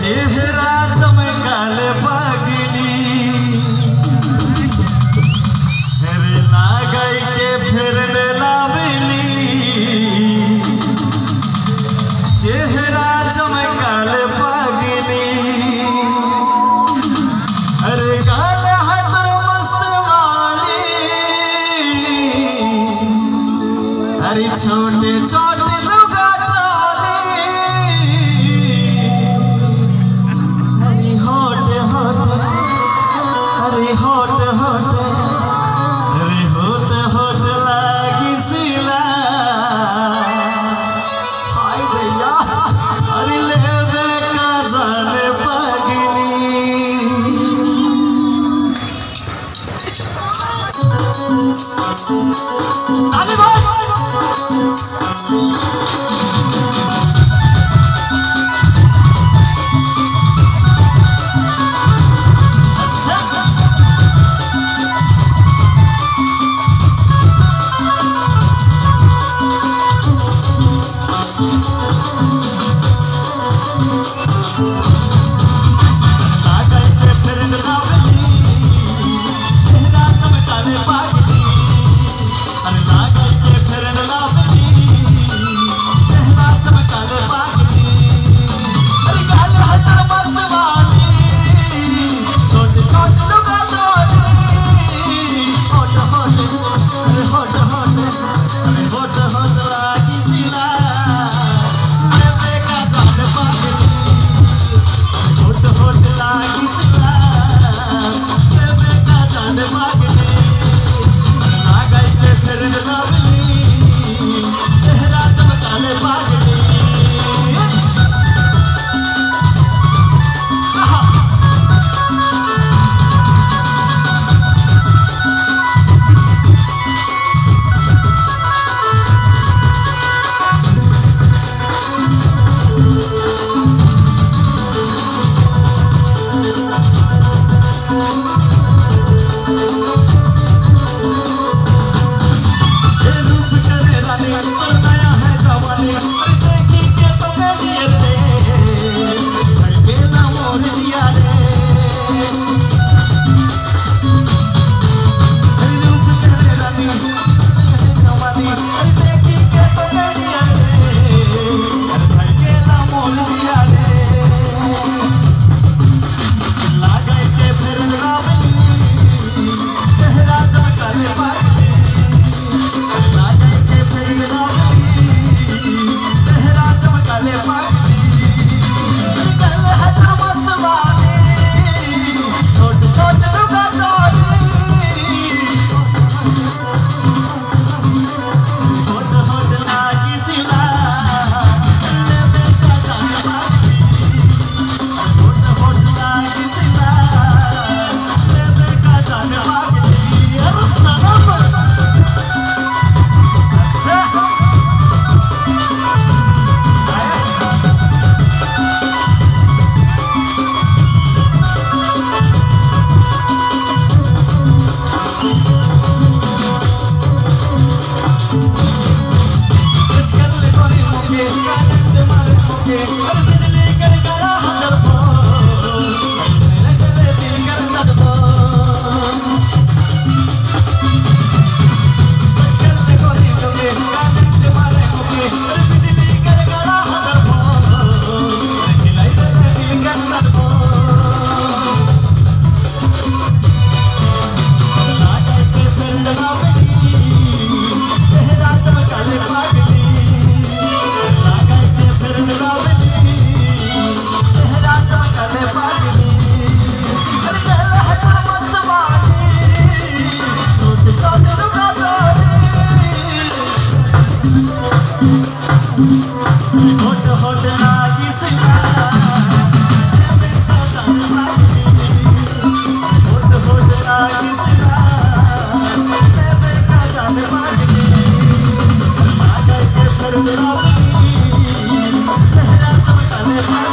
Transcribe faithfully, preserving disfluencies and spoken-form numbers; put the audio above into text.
चेहरा चमकाल पागली रे लागई के फिर लावली चेहरा चमकाल पागली अरे गाल हाथ मस्त वाली अरे छोटे छोटे लुगा हॉट हॉट अरे हॉट हॉट लागी सिला हाय भैया अरे लेवे का जाने पागली अरे भाई हॉट हॉट लागी सिला हॉट हॉट लागी सिला लेवे का जाने पागली आ गए के फिर लावली चेहरा चमकाने